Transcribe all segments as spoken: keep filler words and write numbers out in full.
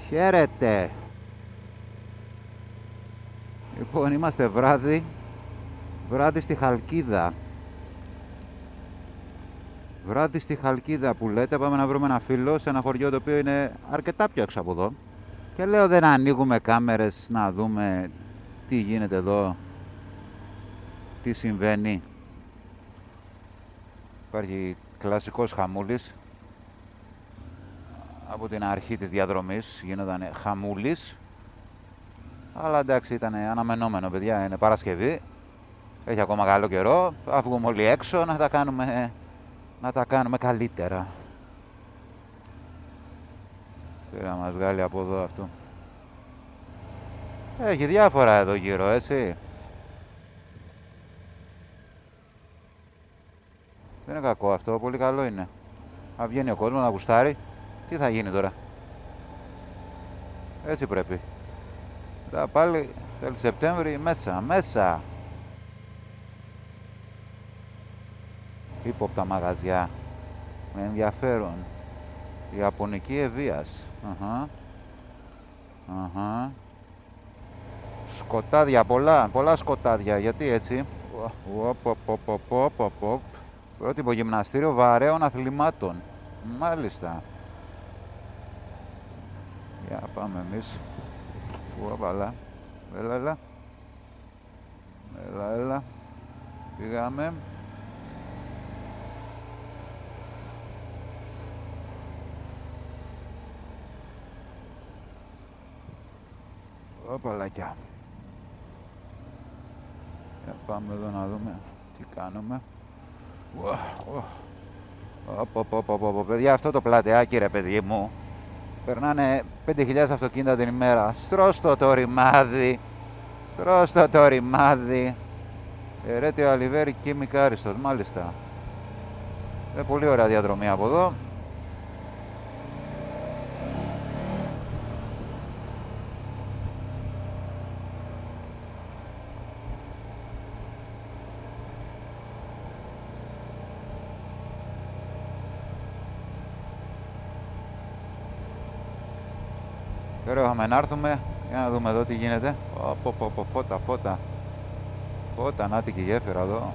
Χαίρετε. Λοιπόν, είμαστε βράδυ, βράδυ στη Χαλκίδα. Βράδυ στη Χαλκίδα που λέτε, πάμε να βρούμε ένα φίλο σε ένα χωριό το οποίο είναι αρκετά πιο έξω από εδώ. Και λέω δεν ανοίγουμε κάμερες να δούμε τι γίνεται εδώ, τι συμβαίνει. Υπάρχει κλασικός χαμούλης. Από την αρχή της διαδρομής γίνονταν χαμούλης. Αλλά εντάξει, ήταν αναμενόμενο, παιδιά, είναι Παρασκευή. Έχει ακόμα καλό καιρό, θα βγούμε όλοι έξω να τα κάνουμε, να τα κάνουμε καλύτερα. Τι να μας βγάλει από εδώ αυτό. Έχει διάφορα εδώ γύρω, έτσι. Δεν είναι κακό αυτό, πολύ καλό είναι. Αν βγαίνει ο κόσμος να γουστάρει, τι θα γίνει τώρα. Έτσι πρέπει. Τα πάλι τέλη Σεπτέμβρη μέσα, μέσα. Ύποπτα μαγαζιά με ενδιαφέρον. Ιαπωνική ευβίας. Αχα. Αχα. Σκοτάδια πολλά, πολλά σκοτάδια. Γιατί έτσι. Πρότυπο γυμναστήριο βαρέων αθλημάτων. Μάλιστα. Για πάμε εμείς. Ουαπαλά. Έλα, έλα. Έλα, έλα. Πήγαμε. Οπαλάκια. Για πάμε εδώ να δούμε τι κάνουμε. Ωπ, παιδιά, αυτό το πλατεάκι ρε παιδί μου, περνάνε πέντε χιλιάδες αυτοκίνητα την ημέρα. Στρώστο το ρημάδι. Στρώστο το ρημάδι. Ερέτη Αλιβέρη Κίμικα Άριστος, μάλιστα. Είναι πολύ ωραία διαδρομή από εδώ. Τώρα είχαμε να έρθουμε για να δούμε εδώ τι γίνεται. Πω, πω, πω, φώτα, φώτα. Φώτα, νάτι και γέφυρα εδώ.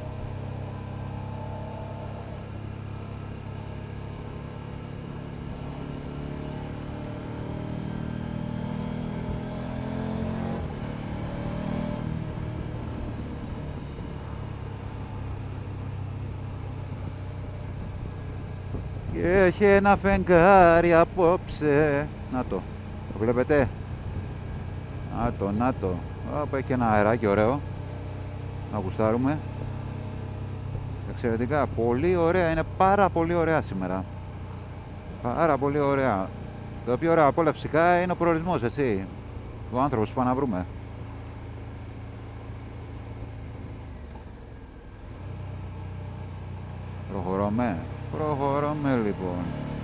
Και έχει ένα φεγγάρι απόψε. Να το. Το βλέπετε. Να το, να το. Άπα, έχει και ένα αεράκι ωραίο. Να γουστάρουμε. Εξαιρετικά. Πολύ ωραία. Είναι πάρα πολύ ωραία σήμερα. Πάρα πολύ ωραία. Το πιο ωραίο απ' όλα φυσικά είναι ο προορισμός, έτσι. Ο άνθρωπος που πάμε να βρούμε. Προχωρούμε. Προχωρούμε λοιπόν.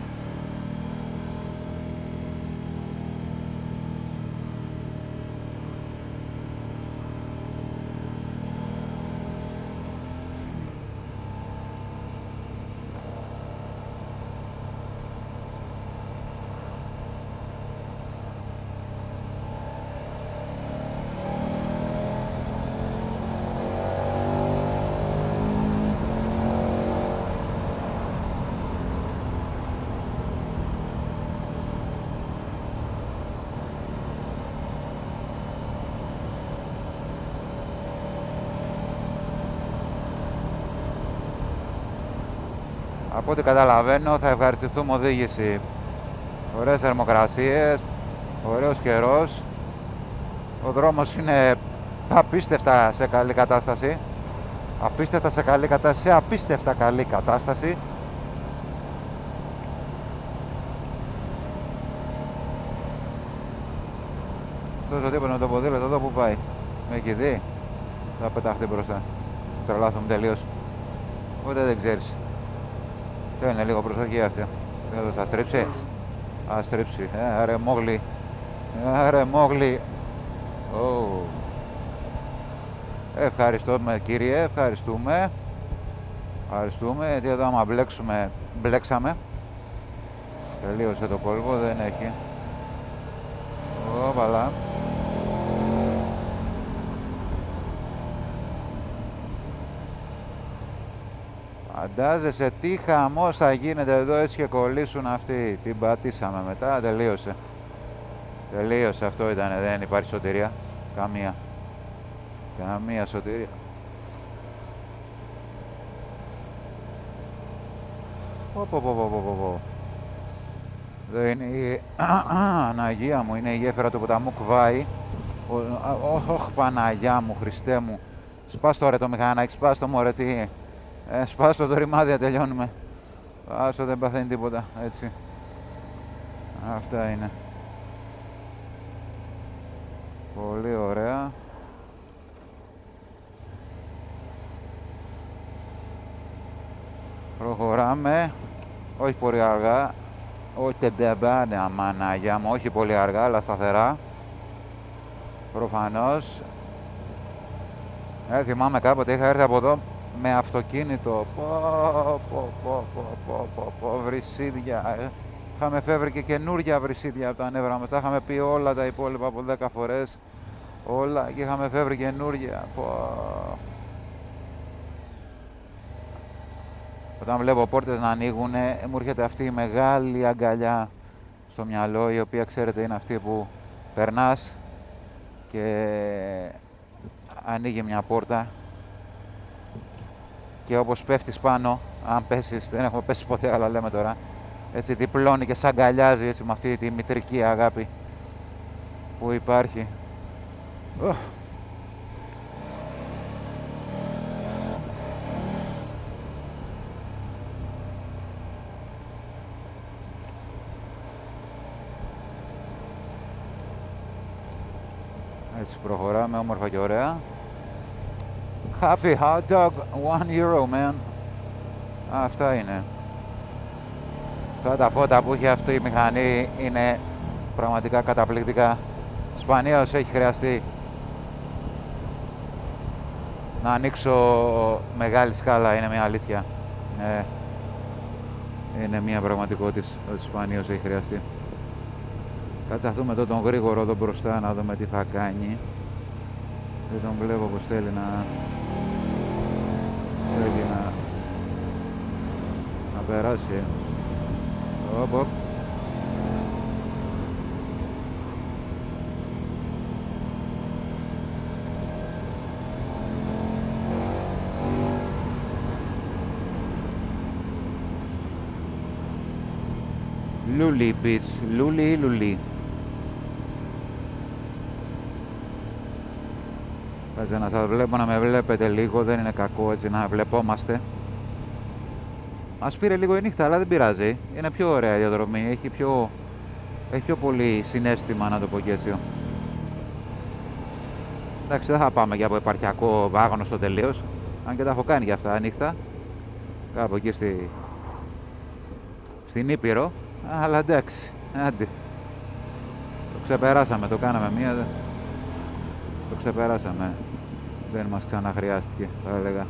Από ό,τι καταλαβαίνω θα ευχαριστηθούμε οδήγηση. Ωραίες θερμοκρασίες, ωραίος καιρός. Ο δρόμος είναι απίστευτα σε καλή κατάσταση. Απίστευτα σε καλή κατάσταση, σε απίστευτα καλή κατάσταση. Αυτός ο τύπος με το ποδήλατο εδώ που πάει. Με έχει δει. Θα πεταχτεί μπροστά. Τρελάθομαι τελείως. Ούτε δεν ξέρεις. Είναι λίγο προσοχή αυτή. Θα στρίψει. Θα στρίψει. Ε, άρε μόγλι. Άρε μόγλι. Oh. Ευχαριστούμε κύριε. Ευχαριστούμε. Ευχαριστούμε. Γιατί εδώ άμα μπλέξουμε, μπλέξαμε. Τελείωσε το κόλπο. Δεν έχει. Όπαλα. Φαντάζεσαι τι χαμός θα γίνεται εδώ έτσι και κολλήσουν αυτοί. Την πατήσαμε μετά, τελείωσε. Τελείωσε, αυτό ήταν, δεν υπάρχει σωτηρία. Καμία. Καμία σωτηρία. Πω πω πω πω πω πω. Εδώ είναι η... Αναγία μου, είναι η γέφυρα του ποταμού Κβάη. Ωχ, Παναγιά μου, Χριστέ μου. Σπάστο ρε το μηχανάκι, σπάστο μου ρε τι. Ε, σπάστο το ρημάδια, τελειώνουμε. Άσο, δεν παθαίνει τίποτα, έτσι. Αυτά είναι. Πολύ ωραία. Προχωράμε. Όχι πολύ αργά. Όχι τεμπεμπάνε, αμανάγια μου. Όχι πολύ αργά, αλλά σταθερά. Προφανώς. Ε, θυμάμαι κάποτε είχα έρθει από εδώ με αυτοκίνητο. Πω, πω, πω, πω, πω, πω, πω, βρυσίδια. Ε. Είχαμε φεύγει και καινούργια βρυσίδια από τα νεύρα μας. Τα είχαμε πει όλα τα υπόλοιπα από δέκα φορές. Όλα και είχαμε φεύγει καινούργια. Πω. Όταν βλέπω πόρτες να ανοίγουν, μου έρχεται αυτή η μεγάλη αγκαλιά στο μυαλό, η οποία ξέρετε είναι αυτή που περνάς και ανοίγει μια πόρτα και όπως πέφτεις πάνω, αν πέσεις, δεν έχω πέσει ποτέ αλλά λέμε τώρα, έτσι διπλώνει και σ' αγκαλιάζει έτσι με αυτή τη μητρική αγάπη που υπάρχει. Oh. Έτσι προχωράμε όμορφα και ωραία. Happy hot dog, one euro man. Αυτά είναι. Αυτά τα φώτα που έχει αυτή η μηχανή είναι πραγματικά καταπληκτικά. Σπανίως έχει χρειαστεί να ανοίξω μεγάλη σκάλα, είναι μια αλήθεια. Ε, είναι μια πραγματικότητα ότι σπανίως έχει χρειαστεί. Κάτσε να δούμε εδώ τον γρήγορο εδώ μπροστά να δούμε τι θα κάνει. Δεν τον βλέπω πως θέλει να... θέλει να... να περάσει. Οπ, οπ. Λούλι, bitch. Λούλι, λούλι. Κάτσε να σας βλέπω να με βλέπετε λίγο, δεν είναι κακό έτσι να βλεπόμαστε. Μας πήρε λίγο η νύχτα, αλλά δεν πειράζει. Είναι πιο ωραία η διαδρομή, έχει πιο, έχει πιο πολύ συναίσθημα, να το πω και έτσι. Εντάξει, δεν θα πάμε για από επαρχιακό άγνωστο τελείως. Αν και τα έχω κάνει για αυτά νύχτα. Κάπου εκεί στη... στην Ήπειρο. Αλλά εντάξει, άντε. Το ξεπεράσαμε, το κάναμε μία. Το ξεπεράσαμε. Δεν μας ξαναχρειάστηκε, θα έλεγα.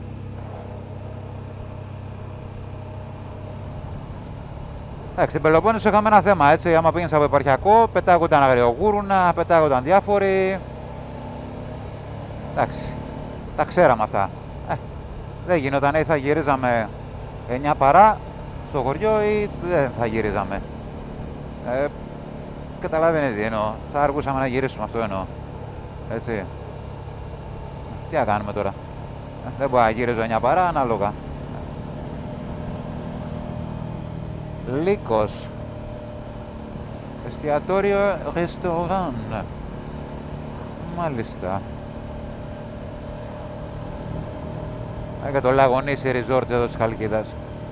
Εντάξει, στην Πελοπόννησο είχαμε ένα θέμα, έτσι. Άμα πήγαινες από επαρχιακό, πετάγονταν αγριογούρουνα, πετάγονταν διάφοροι. Εντάξει, τα ξέραμε αυτά. Ε, δεν γινόταν, ή θα γυρίζαμε εννιά παρά στο χωριό ή δεν θα γυρίζαμε. Ε, καταλαβαίνετε τι εννοώ. Θα αργούσαμε να γυρίσουμε, αυτό εννοώ. Έτσι. Τι να κάνουμε τώρα. Ε, δεν μπορώ να γυρίζω εννιά παρά, ανάλογα. Λύκος. Εστιατόριο ρεστοράν. Μάλιστα. Για το Λαγονίσι Resort εδώ της Χαλκίδας.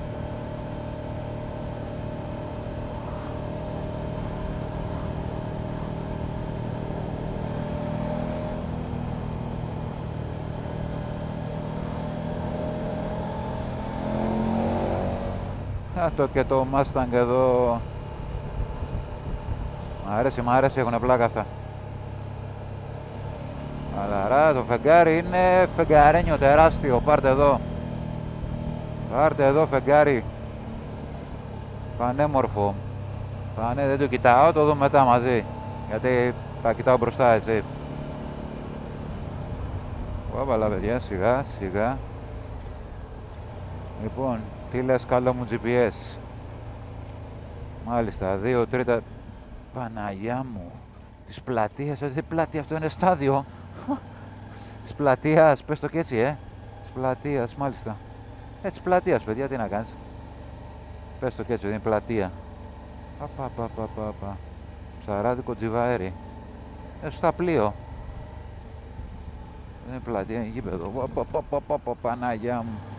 Αυτό και το Mustang εδώ. Μ' αρέσει, μ' αρέσει, έχουνε πλάκα αυτά. Αλαρά, το φεγγάρι είναι φεγγαρένιο τεράστιο, πάρτε εδώ. Πάρτε εδώ φεγγάρι. Πανέμορφο. Πανε, δεν το κοιτάω, το δούμε μετά μαζί. Γιατί Τα κοιτάω μπροστά, έτσι. Ωπαλά, παιδιά, σιγά, σιγά. Λοιπόν, τι λες, καλό μου τζι πι ες? Μάλιστα, δύο τρίτα. Παναγιά μου. Της πλατείας, έτσι πλατεία, αυτό είναι στάδιο. Της πλατείας, πες το και έτσι, ε. Της πλατείας, μάλιστα. Έτσι, πλατείας, παιδιά, τι να κάνεις. Πες το και έτσι, είναι πλατεία. Πα, πα, πα, πα, πα. Ψαράδικο τζιβαέρι. Ε, στα πλοίο. Είναι πλατεία, είναι γήπεδο. Πα, πα, πα, πα, πα, Παναγιά μου.